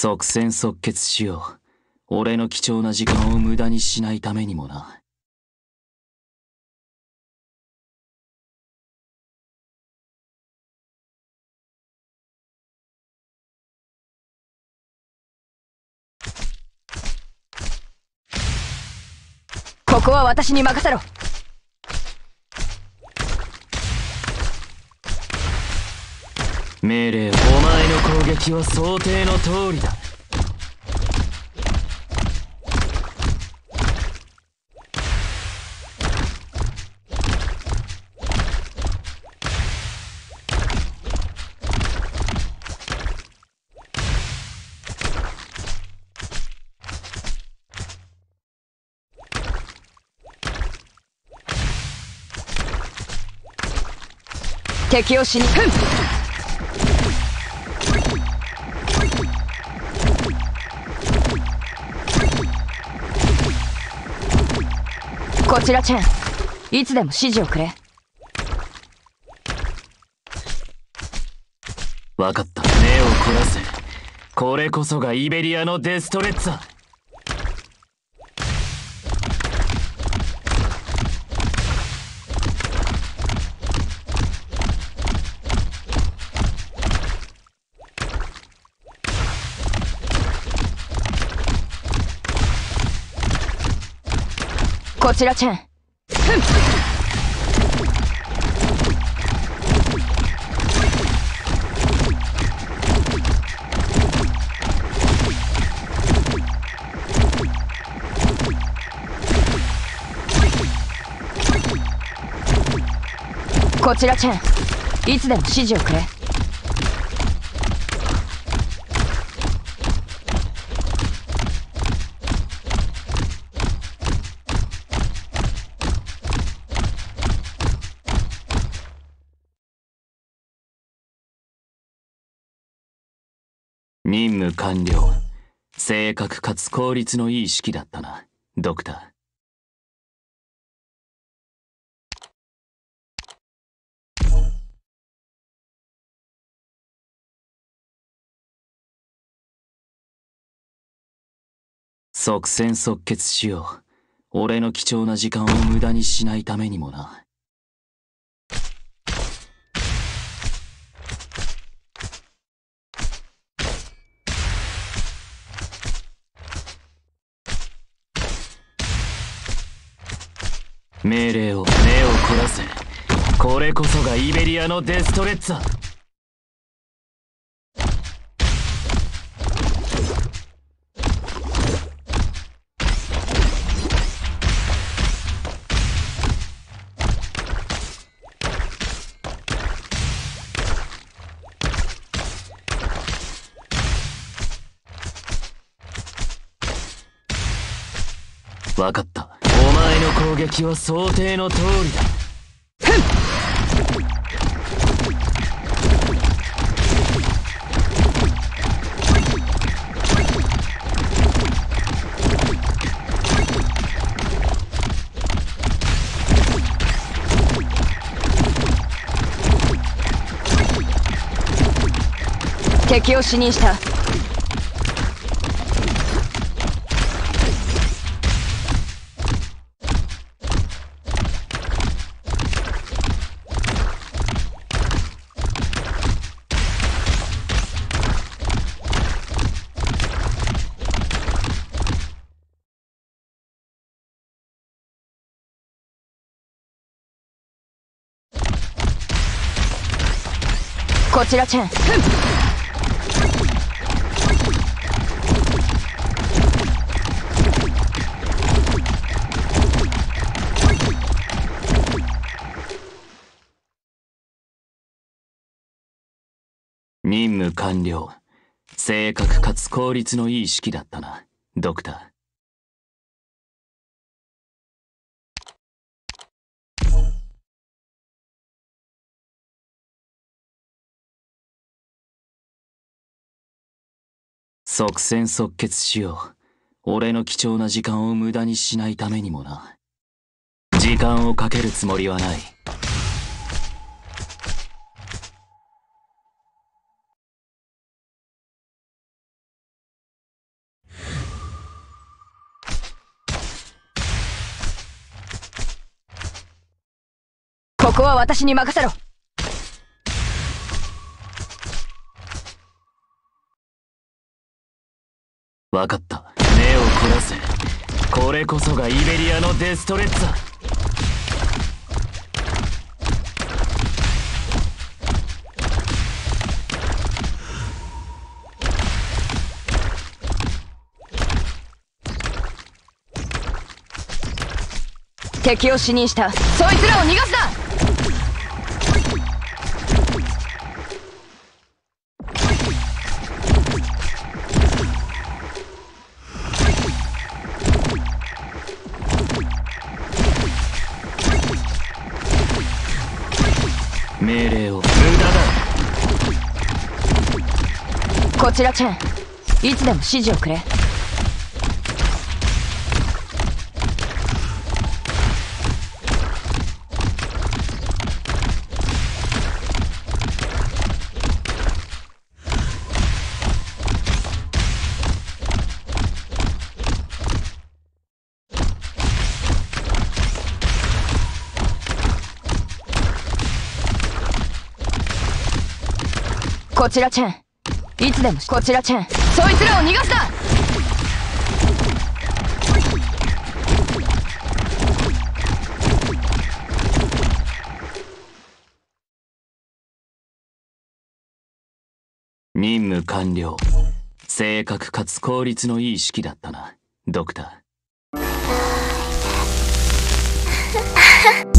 即戦即決しよう。俺の貴重な時間を無駄にしないためにもな。 ここは私に任せろ。 命令、お前の攻撃は想定の通りだ。 敵を死にふん。こちらチェン、いつでも指示をくれ。 わかった。目を凝らせ。これこそがイベリアのデストレッツァ。 こちらチェン、ふん。こちらチェン、いつでも指示をくれ。 任務完了。正確かつ効率のいい指揮だったな、ドクター。即戦即決しよう。俺の貴重な時間を無駄にしないためにもな。命令を、目を凝らせ。これこそがイベリアのデストレッツァ。わかった。お前の攻撃は想定の通りだ。 ふん。敵を死認した。こちらチェン、ふん。 任務完了。正確かつ効率のいい指揮だったな、ドクター。即戦即決しよう。俺の貴重な時間を無駄にしないためにもな。時間をかけるつもりはない。 ここは私に任せろ。 わかった。目を凝らせ。これこそがイベリアのデストレッツァ。 敵を死認した。そいつらを逃がすな。 命令を無駄だ。 こちらチェン、いつでも指示をくれ。こちらチェン、いつでもこちらチェン、そいつらを逃がすな。 任務完了。正確かつ効率のいい指揮だったな、ドクター。